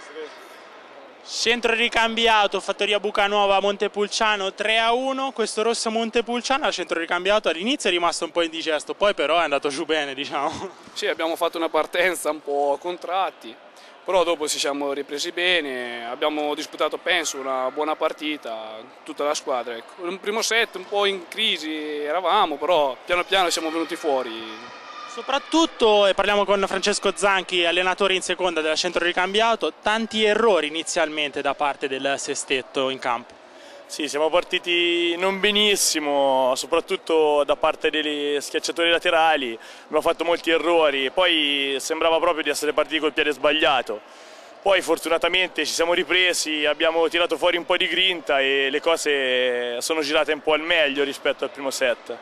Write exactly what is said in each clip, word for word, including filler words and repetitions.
Centro ricambiato, Fattoria Bucanuova, Montepulciano tre a uno, questo rosso Montepulciano, centro ricambiato all'inizio è rimasto un po' indigesto, poi però è andato giù bene, diciamo. Sì, abbiamo fatto una partenza un po' a contratti, però dopo ci siamo ripresi bene, abbiamo disputato penso una buona partita, tutta la squadra. Ecco. Un primo set un po' in crisi eravamo, però piano piano siamo venuti fuori. Soprattutto, e parliamo con Francesco Zanchi, allenatore in seconda del centro ricambiato, tanti errori inizialmente da parte del sestetto in campo. Sì, siamo partiti non benissimo, soprattutto da parte degli schiacciatori laterali, abbiamo fatto molti errori, poi sembrava proprio di essere partiti col piede sbagliato. Poi fortunatamente ci siamo ripresi, abbiamo tirato fuori un po' di grinta e le cose sono girate un po' al meglio rispetto al primo set.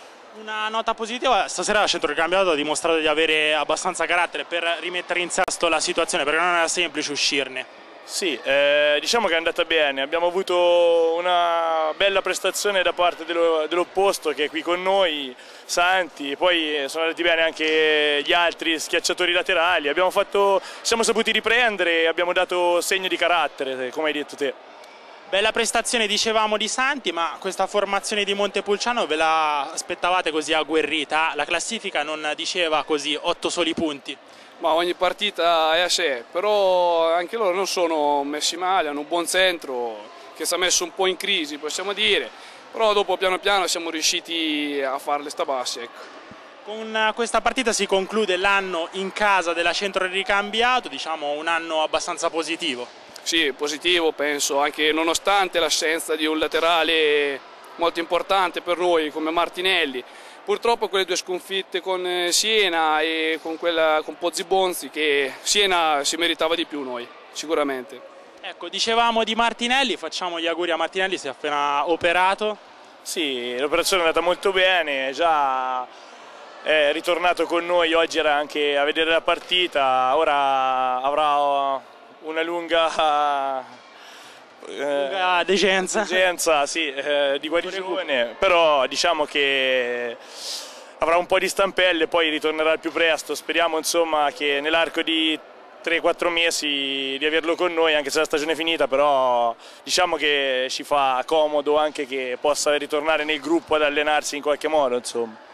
Una nota positiva, stasera il centro ricambiato ha dimostrato di avere abbastanza carattere per rimettere in sesto la situazione, perché non era semplice uscirne. Sì, eh, diciamo che è andata bene, abbiamo avuto una bella prestazione da parte dell'opposto che è qui con noi, Santi, poi sono andati bene anche gli altri schiacciatori laterali, abbiamo fatto, siamo saputi riprendere e abbiamo dato segno di carattere, come hai detto te. Bella prestazione dicevamo di Santi, ma questa formazione di Montepulciano ve la aspettavate così agguerrita? La classifica non diceva così, otto soli punti. Ma ogni partita è a sé, però anche loro non sono messi male, hanno un buon centro che si è messo un po' in crisi, possiamo dire, però dopo piano piano siamo riusciti a farle sta basse. Ecco. Con questa partita si conclude l'anno in casa della centro ricambiato, diciamo un anno abbastanza positivo. Sì, positivo penso, anche nonostante l'assenza di un laterale molto importante per noi come Martinelli. Purtroppo quelle due sconfitte con Siena e con quella con Pozzi Bonzi, che Siena si meritava di più noi, sicuramente. Ecco, dicevamo di Martinelli, facciamo gli auguri a Martinelli, si è appena operato. Sì, l'operazione è andata molto bene, già è ritornato con noi, oggi era anche a vedere la partita, ora avrà una lunga, eh, lunga decenza, decenza sì, eh, di guarigione, però diciamo che avrà un po' di stampelle e poi ritornerà al più presto. Speriamo insomma che nell'arco di tre quattro mesi di averlo con noi, anche se la stagione è finita, però diciamo che ci fa comodo anche che possa ritornare nel gruppo ad allenarsi in qualche modo, insomma.